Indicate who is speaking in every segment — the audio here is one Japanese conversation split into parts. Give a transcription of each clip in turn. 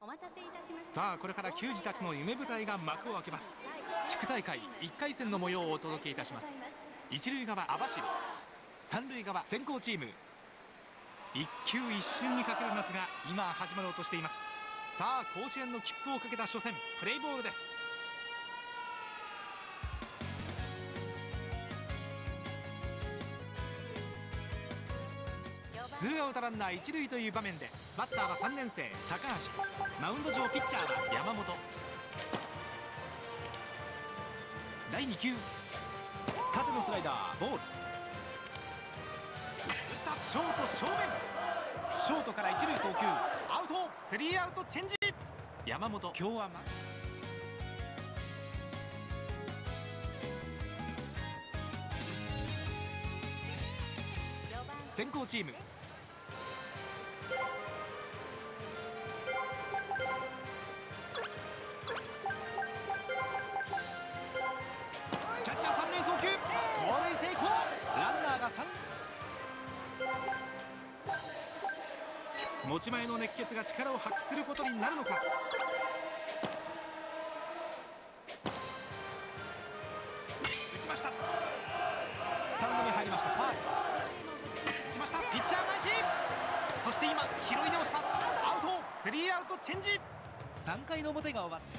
Speaker 1: お待たせいたしました。
Speaker 2: さあこれから球児たちの夢舞台が幕を開けます。地区大会1回戦の模様をお届けいたします。一塁側網走、三塁側先行チーム。一球一瞬にかける夏が今始まろうとしています。さあ甲子園の切符をかけた初戦、プレイボールです。ツーアウトランナー一塁という場面でバッターは3年生高橋、マウンド上ピッチャーは山本。第2球、縦のスライダーボール、打ったショート正面、ショートから一塁送球アウト、スリーアウトチェンジ。山本今日は先行チーム。キャッチャー三塁送球、盗塁成功。ランナーが3。持ち前の熱血が力を発揮することになるのか。打ちました。スタンドに入りました。ファウル。打ちました。ピッチャー返し。そして今拾い直した。アウト、スリーアウトチェンジ。3回の表が終わる。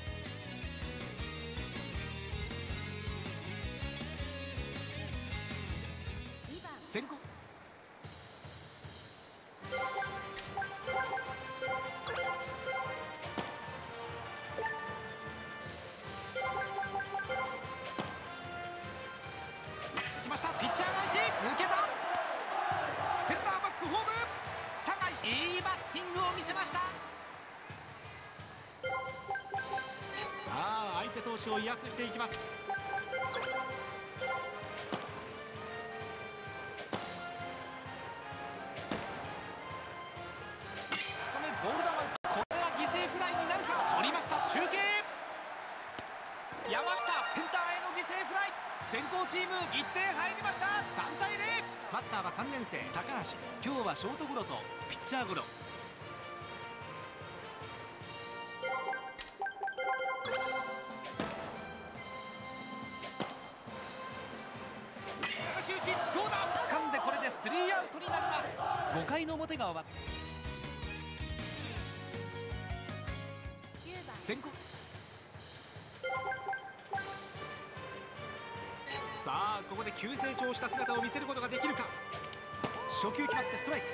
Speaker 2: 先行。打ちました。ピッチャー返し抜けた。センターバックホーム、酒井いいバッティングを見せました。さあ相手投手を威圧していきます。ボール球、これは犠牲フライになるか。取りました。中継、山下センターへの犠牲フライ。先行チーム1点入りました。3対0。バッターは3年生高橋、今日はショートゴロとピッチャーゴロ。流し打ちどうだ。掴んでこれでスリーアウトになります。5回の表が終わって、先行。さあここで急成長した姿を見せることができるか。初球決まってストライク。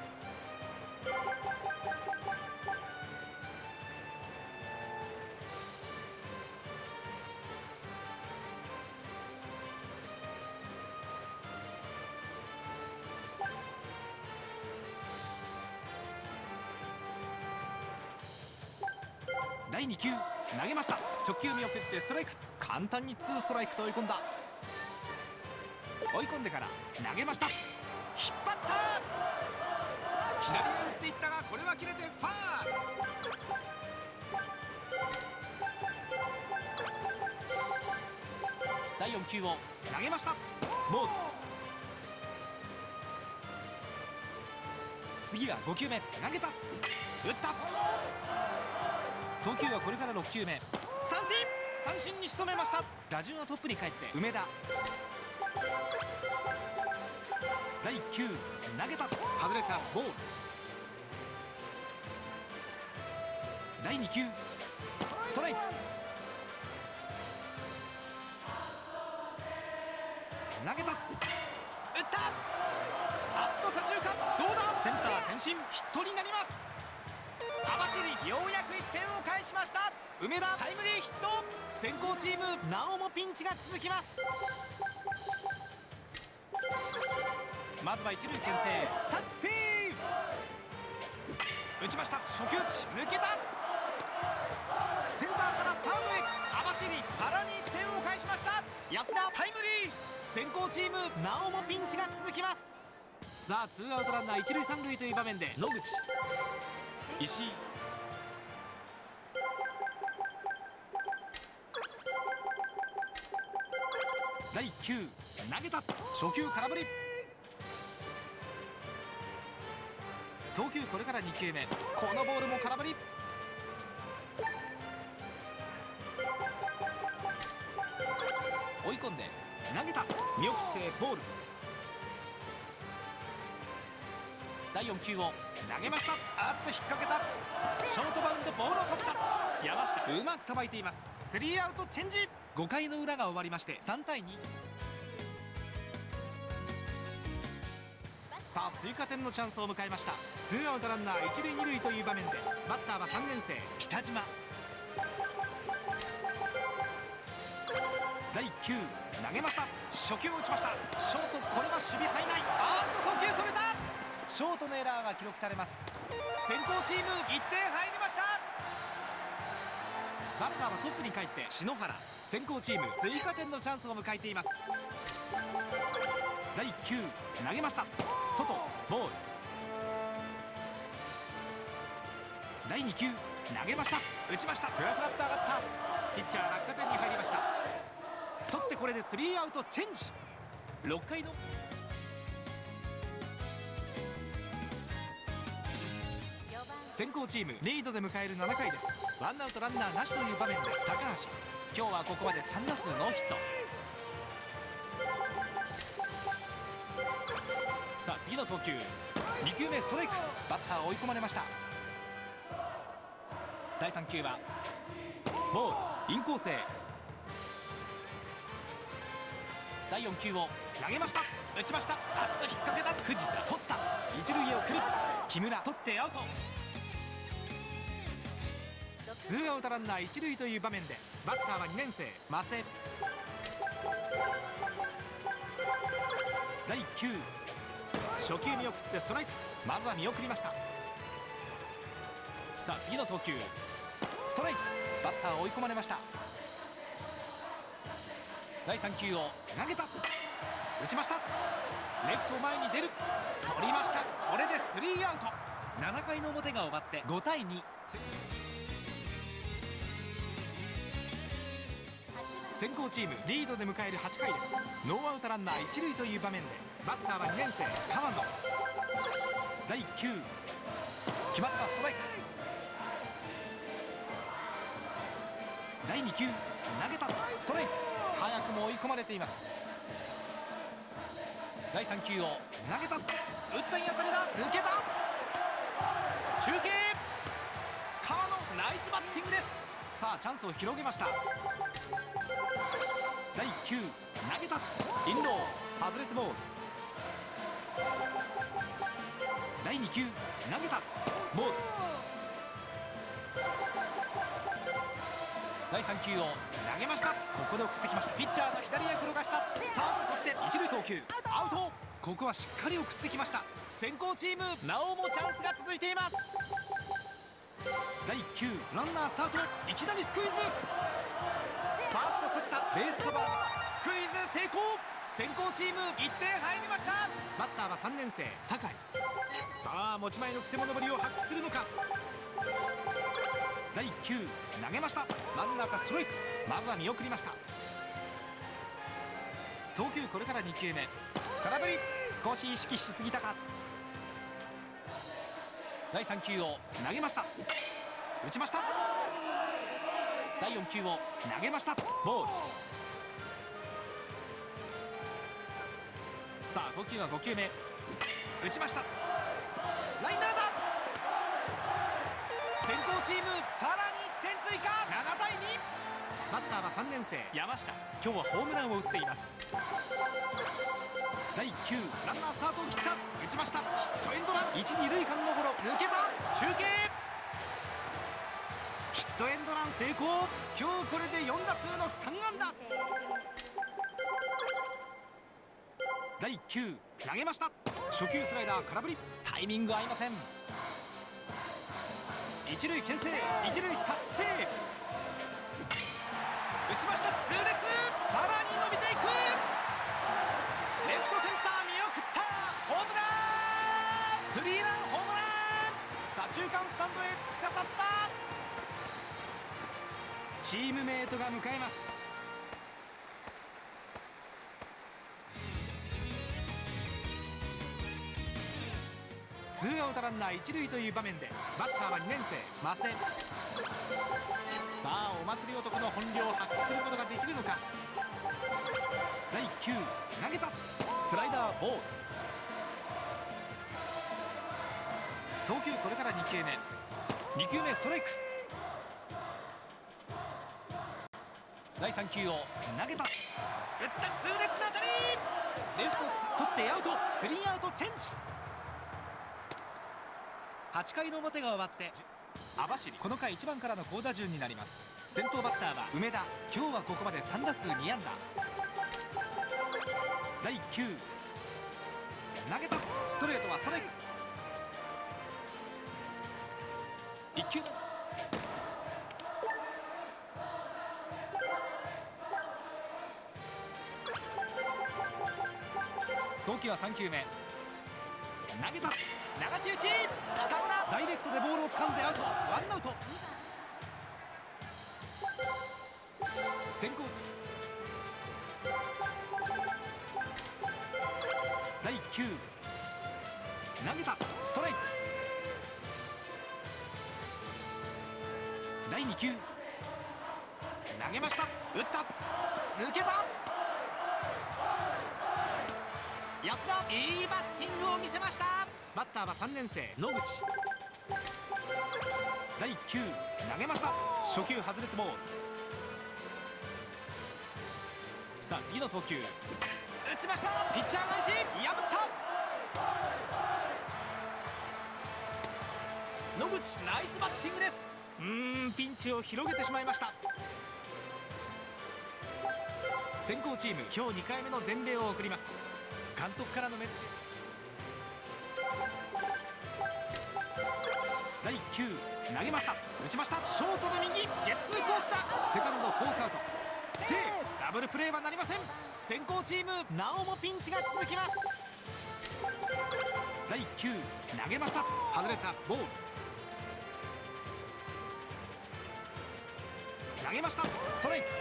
Speaker 2: 第2球投げました。直球見送ってストライク。簡単に2ストライクと追い込んだ。追い込んでから投げました。引っ張った。左へ打っていったがこれは切れてファール。第4球を投げました。ボール。次は5球目投げた。打った。投球はこれから6球目。三振に仕留めました。打順はトップに帰って梅田。第1球投げた。外れた。ボール。第2球ストライク。投げた。打った。あっと左中間どうだ。センター前進、ヒットになります。網走ようやく1点を返しました。梅田タイムリーヒット。先行チームなおもピンチが続きます。まずは一塁牽制、タッチセーフ。打ちました。初球打ち抜けた。センターからサードへ。網走さらに1点を返しました。安田タイムリー。先行チームなおもピンチが続きます。さあツーアウトランナー一塁三塁という場面で野口、石井、第1球投げた。初球空振り。投球これから2球目。このボールも空振り。 い込んで投げた、見送ってボール。第4球を投げました。あっと引っ掛けた。ショートバウンド、ボールを取った。山下うまくさばいています。スリーアウトチェンジ。5回の裏が終わりまして3対2。さあ追加点のチャンスを迎えました。ツーアウトランナー一塁二塁という場面でバッターは3年生北島。第1球投げました。初球を打ちました。ショート、これは守備範囲内。あっと送球それた。ショートのエラーが記録されます。先攻チーム1点入りました。バッターはトップに帰って篠原。先攻チーム追加点のチャンスを迎えています。第1球投げました。外ボール。第2球投げました。打ちました。ふらふらっと上がった。ピッチャー落下点に入りました。取ってこれでスリーアウトチェンジ。6回の先攻チームリードで迎える7回です。ワンアウトランナーなしという場面で高橋。今日はここまで3打数ノーヒット。さあ次の投球、2球目ストライク。バッター追い込まれました。第3球はボール、インコースへ。第4球を投げました。打ちました。あっと引っ掛けた。藤田取った。一塁へ送る。木村取ってアウト。ツーアウトランナー一塁という場面でバッターは2年生増瀬。第1球初球見送ってストライク。まずは見送りました。さあ次の投球ストライク。バッター追い込まれました。第3球を投げた。打ちました。レフト前に出る。取りました。これでスリーアウト。7回の表が終わって5対2。先攻チームリードで迎える8回です。ノーアウトランナー一塁という場面でバッターは2年生川野。第1球決まった。ストライク。第2球投げた。ストライク。早くも追い込まれています。第3球を投げた。打ったいい当たりだ。抜けた。中継。川野ナイスバッティングです。さあチャンスを広げました。第1球投げた。インロー外れてボール。第2球投げた。ボール。第3球を投げました。ここで送ってきました。ピッチャーの左へ転がした。サード取って一塁送球アウト。ここはしっかり送ってきました。先攻チームなおもチャンスが続いています。第1球ランナースタート。いきなりスクイズ。ファースト取った。ベースカバー。スクイズ成功。先攻チーム1点入りました。バッターは3年生酒井。さあ持ち前のくせ者ぶりを発揮するのか。第1球投げました。真ん中ストライク。まずは見送りました。投球これから2球目。空振り。少し意識しすぎたか。第3球を投げました。打ちました。第4球を投げました。ボール。さあ投球は5球目。打ちました。ライナーだ。先攻チームさらに1点追加。7対2。バッターは3年生山下。今日はホームランを打っています。第1球ランナースタートを切った。打ちました。ヒットエンドラン。1、2塁間のゴロ。抜けた。中継。ヒットエンドラン成功。今日これで4打数の3安打。第1球投げました。初球スライダー空振り。タイミング合いません。一塁牽制。一塁タッチセーフ。打ちました。痛烈。さらに伸びていく。レフトセンター見送った。ホームラン。スリーランホームラン。左中間スタンドへ突き刺さった。チームメートが迎えます。ツーアウトランナー一塁という場面でバッターは2年生増瀬。さあお祭り男の本領を発揮することができるのか。 第1球投げた。スライダーボール。投球これから2球目。2球目ストライク。第3球を投げた。打った痛烈な当たり。レフト取ってアウト。スリーアウトチェンジ。8回の表が終わって網走、この回1番からの好打順になります。先頭バッターは梅田。今日はここまで3打数2安打。第1球投げた。ストレートはストライク。1球投球は3球目。投げた。流し打ち。北村ダイレクトでボールを掴んでアウト。ワンアウト。先行時第1球投げた。ストライク。第2球投げました。打った。抜けた。安田、いいバッティングを見せました。バッターは3年生野口。第1球投げました。初球外れてボール。さあ次の投球打ちました。ピッチャー返し破った。野口ナイスバッティングです。ピンチを広げてしまいました。先行チーム今日2回目の伝令を送ります。監督からのメッセージ。第1球投げました。打ちました。ショートの右ゲッツーコースだ。セカンドフォースアウトセーフ。ダブルプレーはなりません。先行チームなおもピンチが続きます。第1球投げました。外れたボール。投げました。ストライク。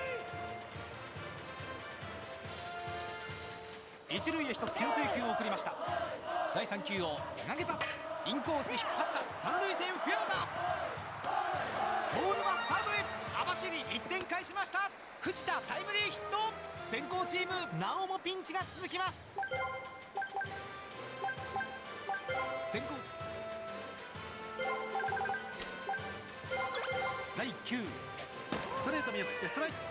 Speaker 2: 一塁へ1つ牽制球を送りました。第3球を投げた。インコース引っ張った。三塁線フェアだ。ボールはサードへ。網走1点返しました。藤田タイムリーヒット。先行チームなおもピンチが続きます。先行第1球ストレート見送ってストライク。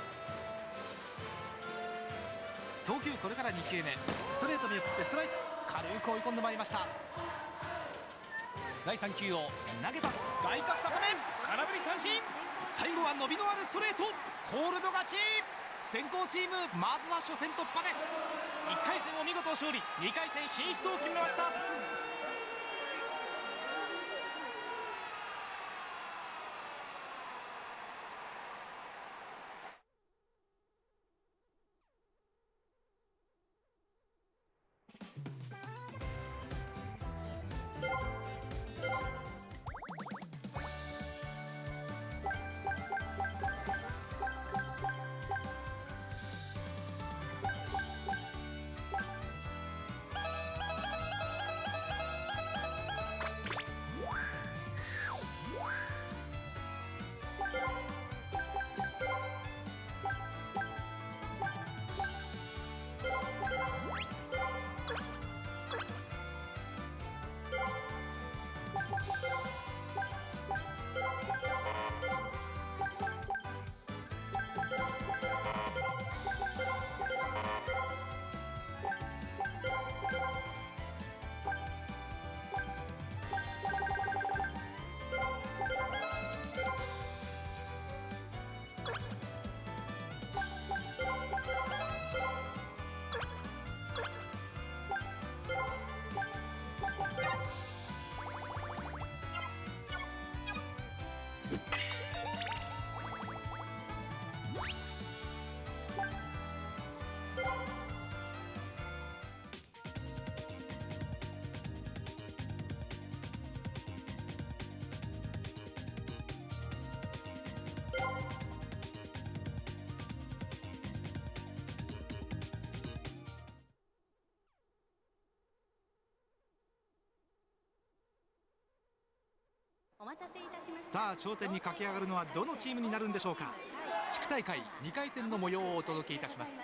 Speaker 2: 投球これから2球目。ストレート見送ってストライク。軽く追い込んでまいりました。第3球を投げた。外角高め空振り三振。最後は伸びのあるストレート。コールド勝ち。先行チームまずは初戦突破です。1回戦を見事勝利。2回戦進出を決めました。
Speaker 1: お待たせいたしました。
Speaker 2: さあ頂点に駆け上がるのはどのチームになるんでしょうか。地区大会2回戦の模様をお届けいたします。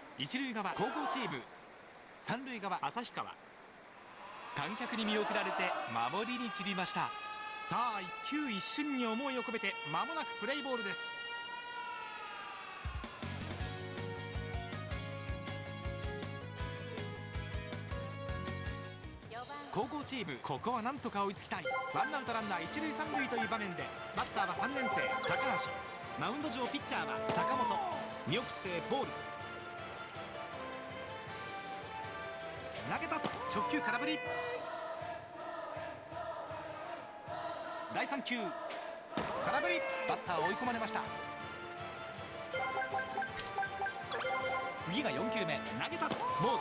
Speaker 2: 一塁側高校チーム、三塁側旭川。観客に見送られて守りに散りました。さあ一球一瞬に思いを込めて間もなくプレイボールです。高校チーム、ここはなんとか追いつきたい。ワンアウトランナー一塁三塁という場面で、バッターは3年生高橋。マウンド上ピッチャーは坂本。見送ってボール。投げた、直球空振り。第3球空振り。バッター追い込まれました。次が4球目、投げた、ボール。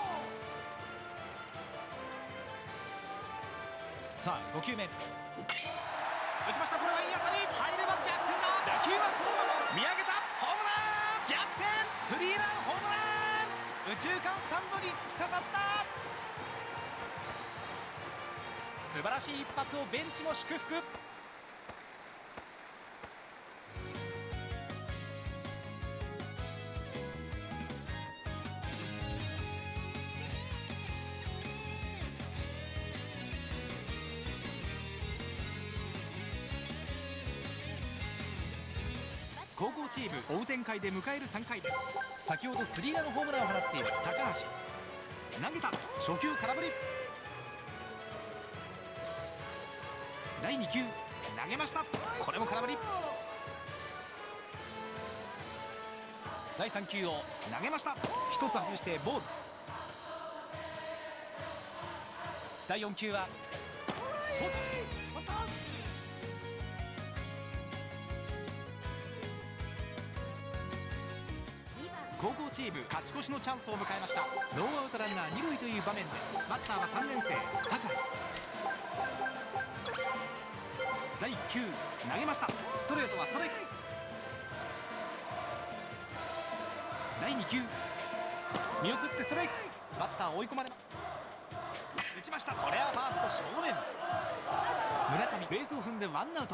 Speaker 2: さあ5球目、打ちました。これはいい当たり、入れば逆転だ。打球はそのまま見上げた、ホームラン。逆転、スリーランホームラン。右中間スタンドに突き刺さった。素晴らしい一発をベンチも祝福。高校チーム、追う展開で迎える3回です。先ほどスリーランホームランを放っている高橋。投げた、初球空振り。第2球投げました。これも空振り。第3球を投げました。1つ外してボール。第4球は外。高校チーム、勝ち越しのチャンスを迎えました。ノーアウトランナー2塁という場面で、バッターは3年生酒井。第1球投げました。ストレートはストライク。第2球見送ってストライク。バッター追い込まれ、打ちました。これはファースト正面。村上ベースを踏んでワンアウト。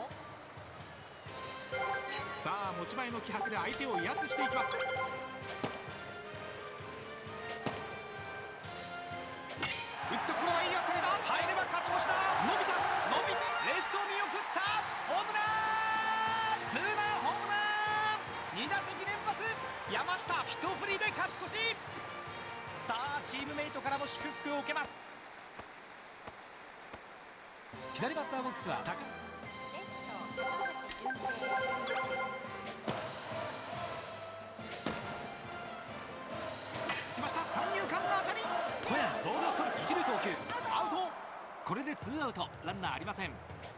Speaker 2: さあ持ち前の気迫で相手を威圧していきます。打った、これはいい当たりだ。入れば勝ち越しだ。伸びた、伸び、レフト見送った、ホームラン。ツーランホームラン。2打席連発。山下一振りで勝ち越し。さあチームメイトからも祝福を受けます。左バッターボックスは高打ちました。三遊間の当たり。小屋ボールを取る。一塁送球アウト。これでツーアウト、ランナーありません。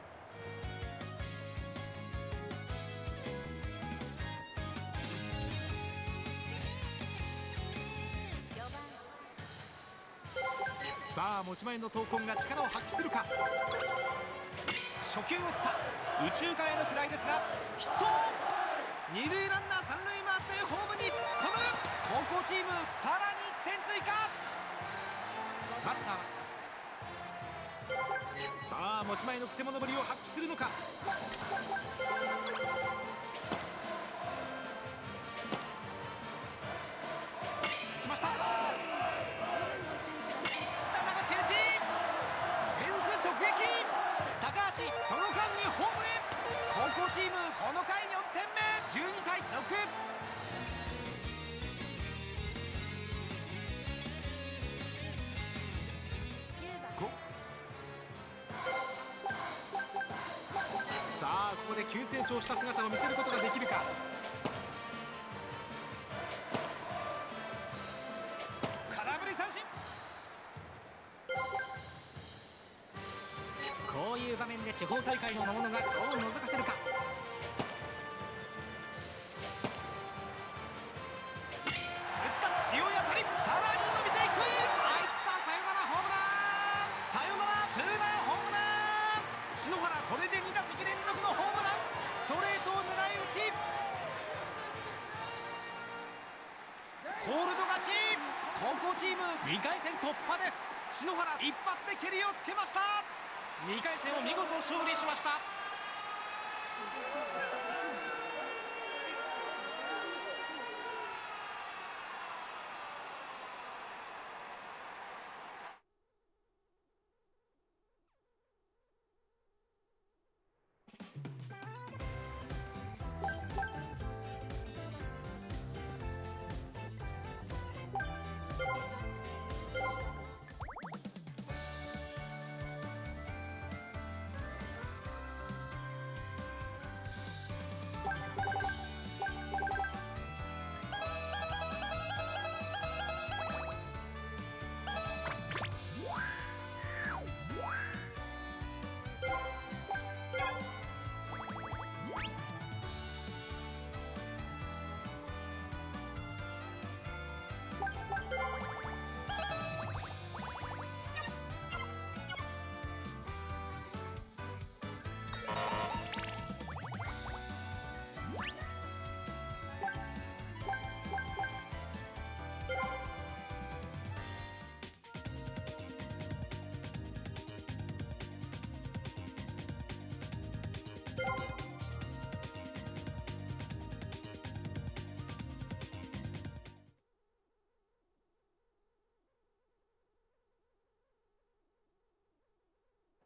Speaker 2: さあ持ち前の闘魂が力を発揮するか。初球打った、右中間へのフライですがヒット。二塁ランナー三塁回ってホームに突っ込む。高校チームさらに1点追加。バッターはさあ持ち前のくせ者ぶりを発揮するのか。打ちました。高橋打ち、フェンス直撃。高橋その間にホームへ。高校チームこの回4点目、12対6。さあここで急成長した姿を見せることができるか。空振り三振。こういう場面で地方大会の魔物がどう覗かせるか。打った、強い当たり、さらに伸びていく。入った、サヨナラホームラン。サヨナラツーランホームラン。篠原これで2打席連続のホームラン。ストレートを狙い撃ち。コールド勝ち。高校チーム2回戦突破です。篠原一発で蹴りをつけました。2回戦を見事勝利しました。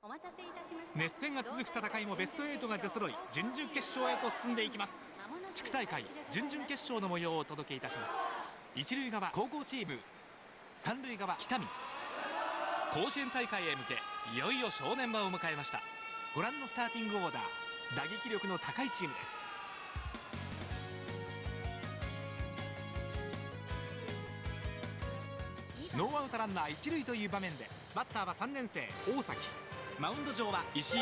Speaker 1: お待たせいたしました。
Speaker 2: 熱戦が続く戦いもベスト8が出揃い、準々決勝へと進んでいきます。地区大会準々決勝の模様をお届けいたします。一塁側高校チーム、三塁側北見。甲子園大会へ向けいよいよ正念場を迎えました。ご覧のスターティングオーダー、打撃力の高いチームです。ノーアウトランナー一塁という場面で、バッターは3年生大崎。マウンド上は石井。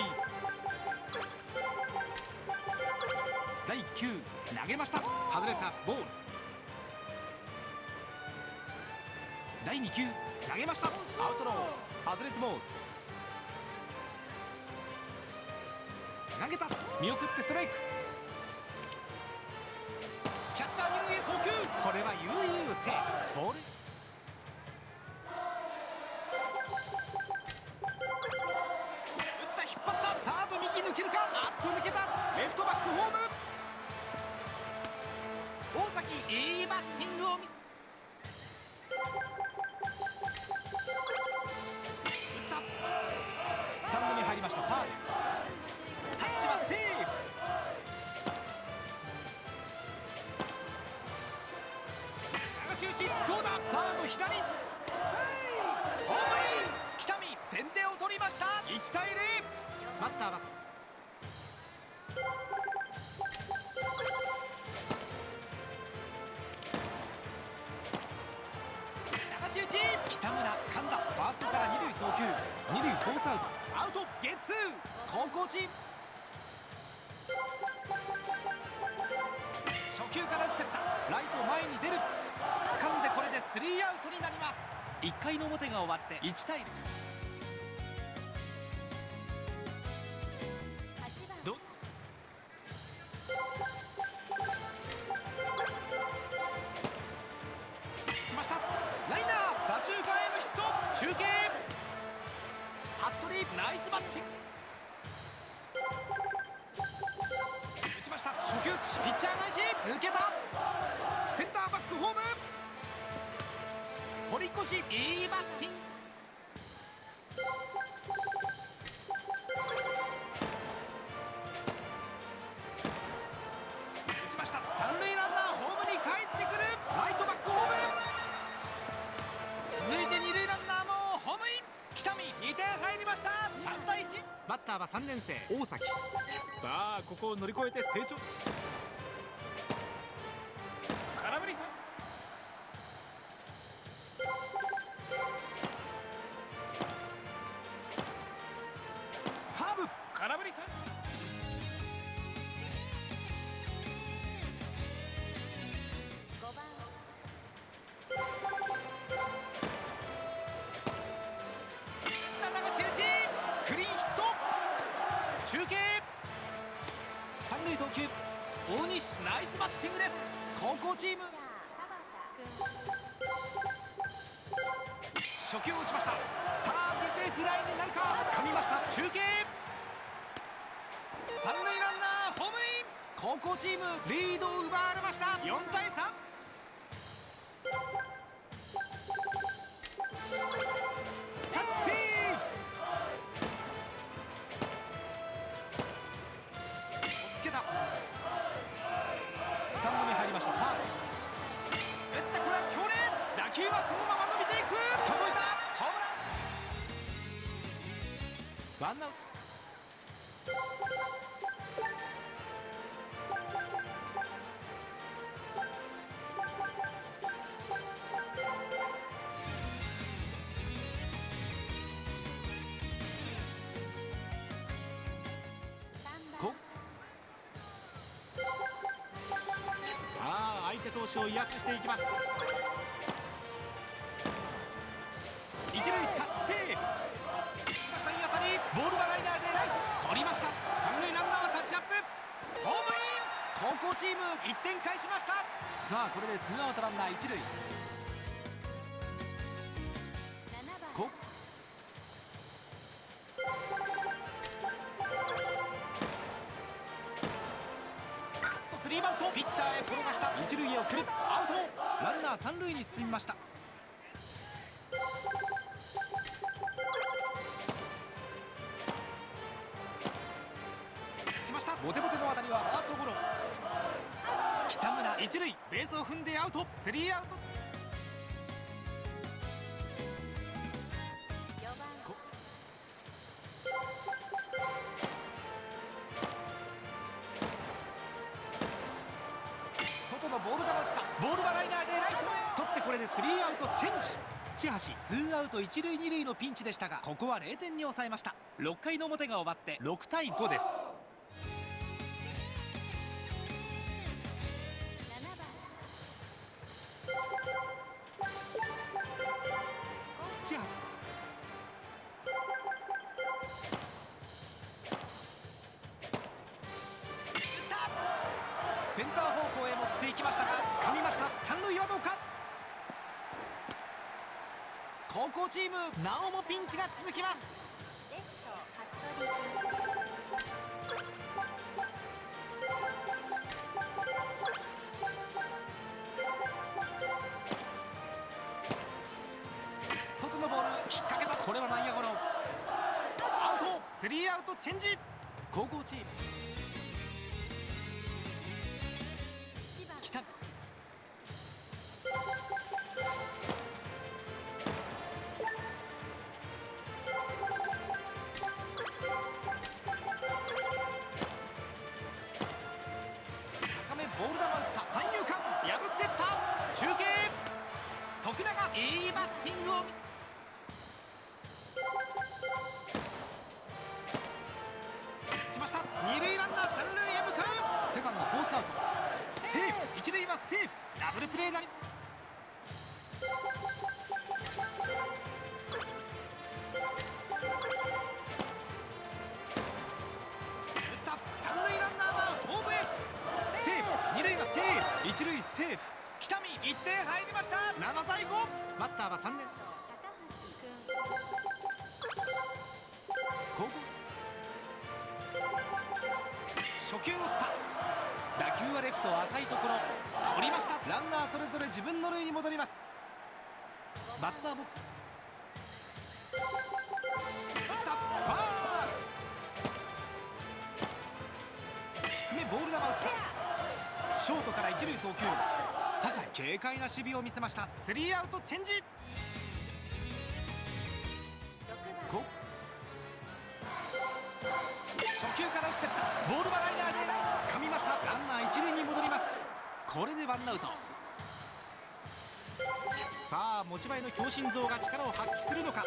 Speaker 2: 第1球投げました。外れたボール。第2球投げました。アウトロー、外れたボール。投げた、見送ってストライク。キャッチャー二塁へ送球、これは悠々セーフ。盗塁。引っ張った、サード右抜けるか。あっと抜けた。レフトバックホーム。大崎いいバッティングを打った。スタンドに入りました。ファウル。タッチはセーフ。流し打ちどうだ。サード左。ホームイン。北見先手を取りました。1対0。バッターは流し打ち。北村掴んだ。ファーストから二塁送球。二塁フォースアウト。アウトゲッツー。高校チーム初球から打ってった。ライト前に出る。掴んでこれでスリーアウトになります。1回の表が終わって1対0。来ました。ライナー左中間へのヒット。中継。服部ナイスバッティング。打ちました。初球打ち。ピッチャー返し抜けた。センターバックホーム。堀越いいバッティング。打ちました。三塁ランナーホームに帰ってくる。ライトバックホーム。続いて二塁ランナーもホームイン。北見2点入りました。3対1。バッターは3年生大崎。さあここを乗り越えて成長。空振りさん。カーブ空振りさん。
Speaker 1: 5番
Speaker 2: 流し打ち。クリーンヒット。中継。三塁送球。大西ナイスバッティングです。高校チーム初球を打ちました。さあ犠牲フライになるか。掴みました。中継。三塁ランナーホームイン。高校チームリードを奪われました。4対3。タッチセーフ。つけた。スタンドに入りました。ファウル。打った。これは強烈。打球はそのまま伸びていく。届いた。ホームラン。ワンアウト。さあ相手投手を威圧していきます。一塁タッチセーフ。しました。いい当たり。ボールはライナーでライト取りました。三塁ランナーはタッチアップ。ホームイン。高校チーム1点返しました。さあこれでツーアウトランナー一塁。こスリーバント。ピッチャーへ転がした。一塁へ送る。アウト。ランナー三塁に進みました。 ボテボテの当たりはファーストゴロ。北村一塁ベースを踏んでアウト。スリーアウト。
Speaker 1: 4番
Speaker 2: 外のボール球打った。ボールはライナーでライトへ取って、これでスリーアウトチェンジ。土橋ツーアウト一塁二塁のピンチでしたが、ここは0点に抑えました。6回の表が終わって6対5です。
Speaker 1: 7番
Speaker 2: 土橋センター方向へ持っていきましたが掴みました。三塁はどうか。高校チームなおもピンチが続きます。
Speaker 1: レフト服部
Speaker 2: 外のボール引っ掛けた。これは内野ゴロ。アウト。スリーアウトチェンジ。高校チーム
Speaker 1: 1番
Speaker 2: 北高めボール球打った。三遊間破っていった。中継徳永いいバッティングを打ちました。二塁ランナー三塁へ向かう。セカンドフォースアウト。セーフ。一塁はセーフ。ダブルプレーなり。三塁ランナーはホームへ。セーフ。二塁はセーフ。一塁セーフ。北見1点入りました。7対5。バッターは3年
Speaker 1: 高橋君
Speaker 2: 高校初球を打った。打球はレフト浅いところ取りました。ランナーそれぞれ自分の塁に戻ります。バッターボックス打った。ファール。低めボール球を打った。ショートから一塁送球。酒井軽快な守備を見せました。スリーアウトチェンジ。
Speaker 1: 6番
Speaker 2: こ初球から打っていった。ボールはライナーで掴みました。ランナー一塁に戻ります。これでワンアウト。さあ持ち前の強心臓が力を発揮するのか。打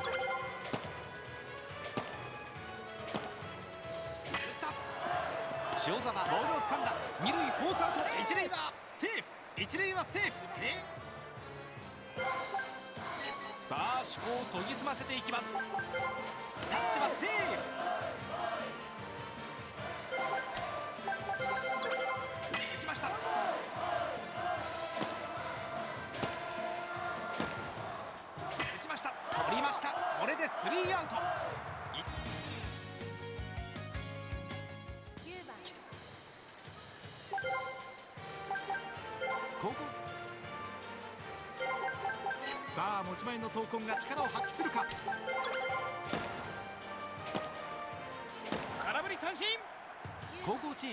Speaker 2: った塩沢ボールを掴んだ。二塁フォースアウト。一塁はセーフ。一塁はセーフ。さあ思考を研ぎ澄ませていきます。タッチはセーフ。打ちました。打ちました。取りました。これでスリーアウト。
Speaker 1: 9番
Speaker 2: 高校さあ持ち前の闘魂が力を発揮するか。空振り三振。高校チーム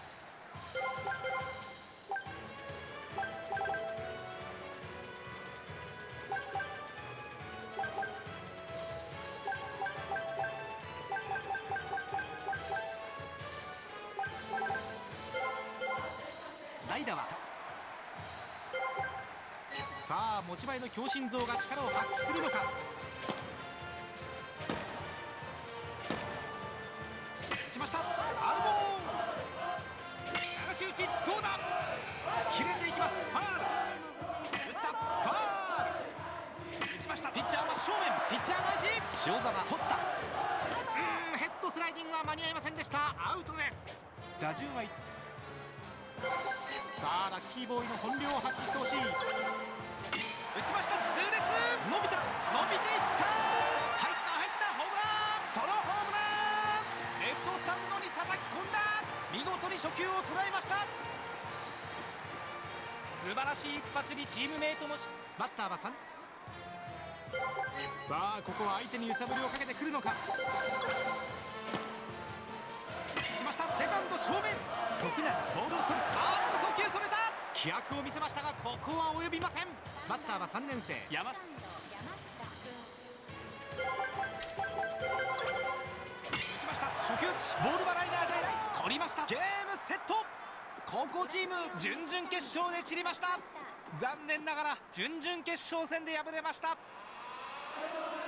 Speaker 2: 代打はさあ持ち前の強心臓が力を発揮するのか。打ちました。アルボー流し打ちどうだ。切れていきます。ファール。打った。ファール。打ちました。ピッチャー真正面。ピッチャー返し。塩沢取った。ヘッドスライディングは間に合いませんでした。アウトです。打順はさあラッキーボーイの本領を発揮してほしい。打ちました。痛烈。伸びた。伸びていった。入ったホームラン。ソロホームラン。レフトスタンドに叩き込んだ。見事に初球を捉えました。素晴らしい一発にチームメイトもバッターは3。さあここは相手に揺さぶりをかけてくるのか。打ちました。セカンド気迫を見せましたがここは及びません。バッターは3年生山下。
Speaker 1: セカンド山下
Speaker 2: 打ちました。初球打ち、ボールはライナーで取りました。ゲームセット。高校チーム準々決勝で散りました。残念ながら準々決勝戦で敗れました。